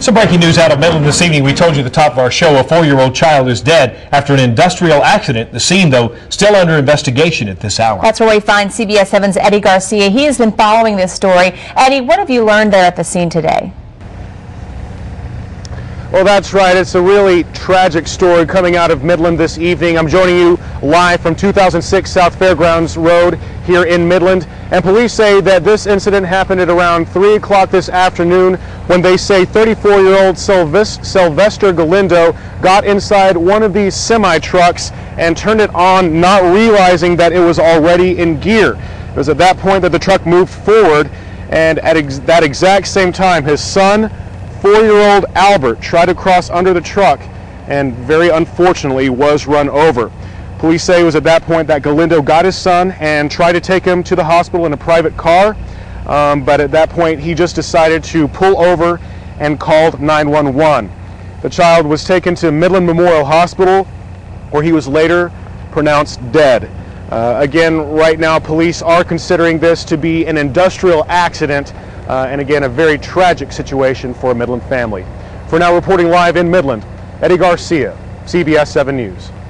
Some breaking news out of Midland this evening. We told you at the top of our show a 4-year-old child is dead after an industrial accident. The scene, though, still under investigation at this hour. That's where we find CBS 7's Eddie Garcia. He has been following this story. Eddie, what have you learned there at the scene today? Well, that's right. It's a really tragic story coming out of Midland this evening. I'm joining you live from 2006 South Fairgrounds Road here in Midland. And police say that this incident happened at around 3 o'clock this afternoon when they say 34-year-old Sylvester Galindo got inside one of these semi-trucks and turned it on, not realizing that it was already in gear. It was at that point that the truck moved forward, and at that exact same time, his son, 4-year-old Albert, tried to cross under the truck and very unfortunately was run over. Police say it was at that point that Galindo got his son and tried to take him to the hospital in a private car, but at that point he just decided to pull over and called 911. The child was taken to Midland Memorial Hospital, where he was later pronounced dead. Again, right now police are considering this to be an industrial accident, and again, a very tragic situation for a Midland family. For now, reporting live in Midland, Eddie Garcia, CBS 7 News.